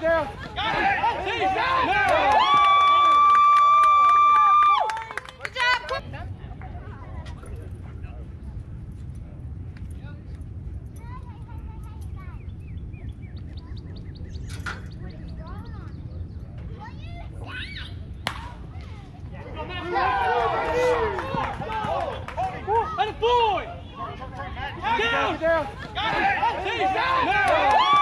down. Got it. Good job. And a boy. Down. Got it.